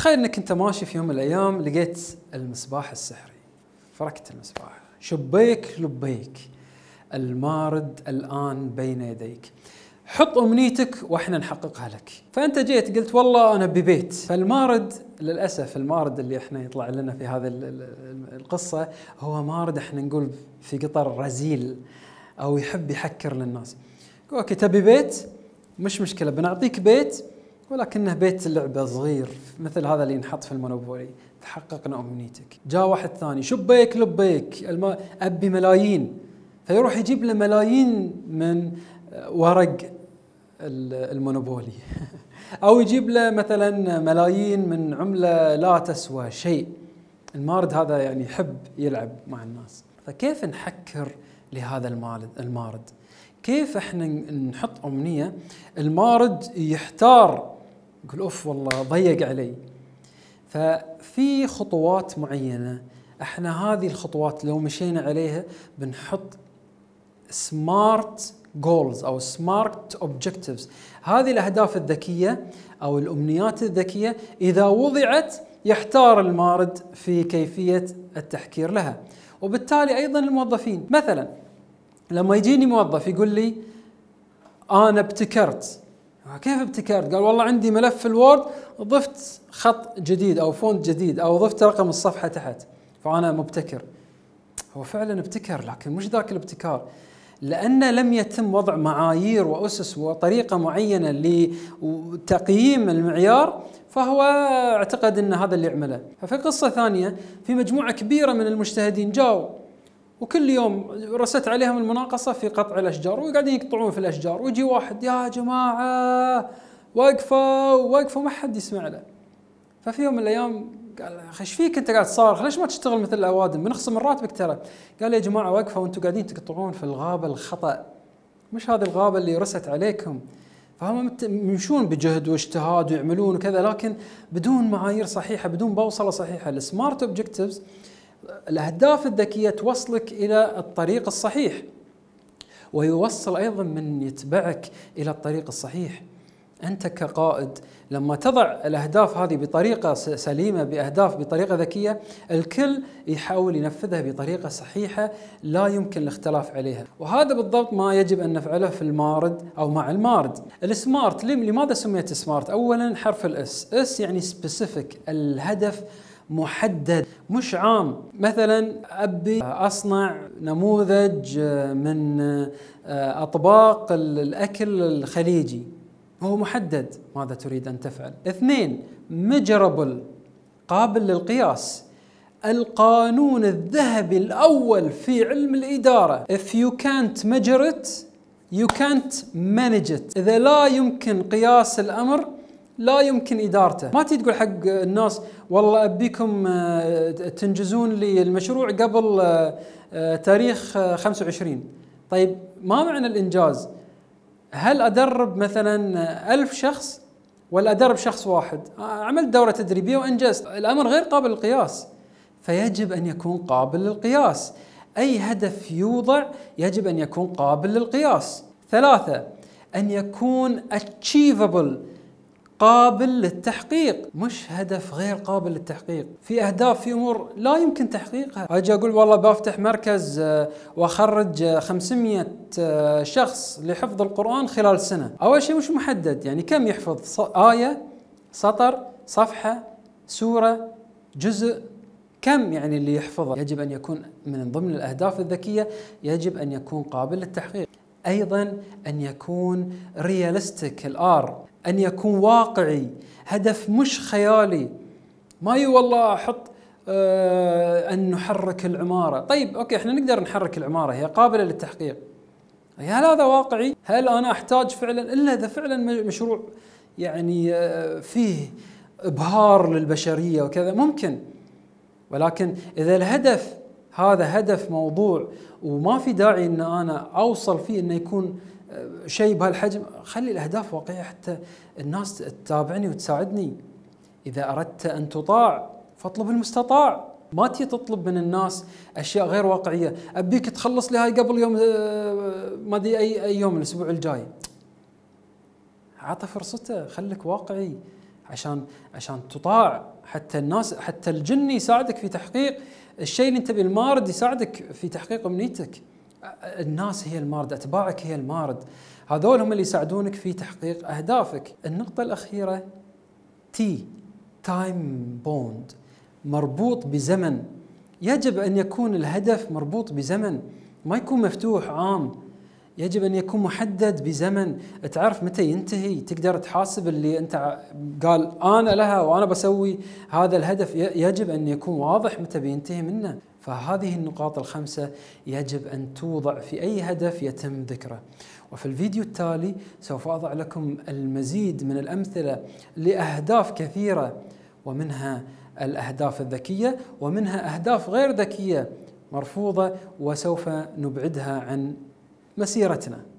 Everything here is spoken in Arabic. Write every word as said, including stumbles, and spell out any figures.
تخيل انك انت ماشي في يوم من الايام لقيت المصباح السحري، فركت المصباح، شبيك لبيك، المارد الان بين يديك، حط امنيتك واحنا نحققها لك. فانت جيت قلت والله انا ببيت، فالمارد للاسف المارد اللي احنا يطلع لنا في هذه القصه هو مارد احنا نقول في قطر رزيل او يحب يحكر للناس. اوكي تبي بيت؟ مش مشكله، بنعطيك بيت ولكنه بيت لعبه صغير مثل هذا اللي ينحط في المونوبولي، تحققنا امنيتك. جاء واحد ثاني شبيك لبيك، الم... ابي ملايين، فيروح يجيب له ملايين من ورق المونوبولي او يجيب له مثلا ملايين من عمله لا تسوى شيء. المارد هذا يعني يحب يلعب مع الناس. فكيف نحكر لهذا المارد المارد كيف احنا نحط امنيه المارد يحتار، يقول اوف والله ضيق علي. ففي خطوات معينه، احنا هذه الخطوات لو مشينا عليها بنحط سمارت جولز او سمارت اوبجكتيفز. هذه الاهداف الذكيه او الامنيات الذكيه اذا وضعت يحتار المارد في كيفيه التحكير لها. وبالتالي ايضا الموظفين، مثلا لما يجيني موظف يقول لي انا ابتكرت، كيف ابتكرت؟ قال والله عندي ملف في الوورد ضفت خط جديد او فونت جديد او ضفت رقم الصفحه تحت فانا مبتكر. هو فعلا ابتكر لكن مش ذاك الابتكار، لأن لم يتم وضع معايير وأسس وطريقة معينة لتقييم المعيار، فهو اعتقد أن هذا اللي يعمله. ففي قصة ثانية في مجموعة كبيرة من المجتهدين جاوا وكل يوم رست عليهم المناقصة في قطع الأشجار وقاعدين يقطعون في الأشجار، ويجي واحد يا جماعة وقفوا وقفوا ما حد يسمع له. ففي يوم من الأيام قال ايش فيك انت قاعد صارخ؟ ليش ما تشتغل مثل الاوادم؟ بنخصم من راتبك ترى. قال يا جماعه وقفوا وانتم قاعدين تقطعون في الغابه الخطا، مش هذه الغابه اللي رست عليكم. فهم يمشون بجهد واجتهاد ويعملون وكذا لكن بدون معايير صحيحه، بدون بوصله صحيحه. السمارت اوبجكتيفز، الاهداف الذكيه توصلك الى الطريق الصحيح ويوصل ايضا من يتبعك الى الطريق الصحيح. أنت كقائد لما تضع الأهداف هذه بطريقة سليمة، بأهداف بطريقة ذكية، الكل يحاول ينفذها بطريقة صحيحة لا يمكن الاختلاف عليها. وهذا بالضبط ما يجب أن نفعله في المارد أو مع المارد. السمارت لماذا سميت سمارت؟ أولا حرف الإس، إس يعني سبيسيفيك، الهدف محدد مش عام. مثلا أبي أصنع نموذج من أطباق الأكل الخليجي، هو محدد ماذا تريد أن تفعل. اثنين ميجرابل، قابل للقياس. القانون الذهبي الأول في علم الإدارة: if you can't measure it you can't manage it. إذا لا يمكن قياس الأمر لا يمكن إدارته. ما تيجي تقول حق الناس والله أبيكم تنجزون لي المشروع قبل تاريخ خمسة وعشرين. طيب ما معنى الإنجاز؟ هل أدرب مثلا ألف شخص ولا أدرب شخص واحد؟ عملت دورة تدريبية وأنجزت. الأمر غير قابل للقياس، فيجب أن يكون قابل للقياس. أي هدف يوضع يجب أن يكون قابل للقياس. ثلاثة، أن يكون achievable، قابل للتحقيق، مش هدف غير قابل للتحقيق. في أهداف في أمور لا يمكن تحقيقها. أجي أقول والله بفتح مركز وأخرج خمسمئة شخص لحفظ القرآن خلال سنة. أول شيء مش محدد، يعني كم يحفظ؟ آية، سطر، صفحة، سورة، جزء، كم يعني اللي يحفظه؟ يجب أن يكون من ضمن الأهداف الذكية، يجب أن يكون قابل للتحقيق. أيضا أن يكون رياليستيك، الآر، أن يكون واقعي، هدف مش خيالي. ما يو والله أحط آه أن نحرك العمارة. طيب أوكي إحنا نقدر نحرك العمارة، هي قابلة للتحقيق. هل هذا واقعي؟ هل أنا أحتاج فعلا؟ إلا إذا فعلا مشروع يعني آه فيه إبهار للبشرية وكذا ممكن. ولكن إذا الهدف هذا هدف موضوع وما في داعي أن أنا أوصل فيه أنه يكون شيء بهالحجم، خلي الأهداف واقعية حتى الناس تتابعني وتساعدني. إذا أردت أن تطاع فاطلب المستطاع، ما تي تطلب من الناس أشياء غير واقعية. أبيك تخلص لي هاي قبل يوم ما أدري أي أي يوم الأسبوع الجاي. عطى فرصته، خليك واقعي. عشان عشان تطاع، حتى الناس، حتى الجن يساعدك في تحقيق الشيء اللي انت بالمارد، يساعدك في تحقيق امنيتك. الناس هي المارد، اتباعك هي المارد، هذول هم اللي يساعدونك في تحقيق اهدافك. النقطة الأخيرة تي، تايم بوند، مربوط بزمن. يجب أن يكون الهدف مربوط بزمن، ما يكون مفتوح عام، يجب أن يكون محدد بزمن، تعرف متى ينتهي، تقدر تحاسب اللي أنت قال أنا لها وأنا بسوي هذا الهدف، يجب أن يكون واضح متى بينتهي منه. فهذه النقاط الخمسة يجب أن توضع في أي هدف يتم ذكره. وفي الفيديو التالي سوف أضع لكم المزيد من الأمثلة لأهداف كثيرة، ومنها الأهداف الذكية، ومنها أهداف غير ذكية مرفوضة، وسوف نبعدها عن مسيرتنا.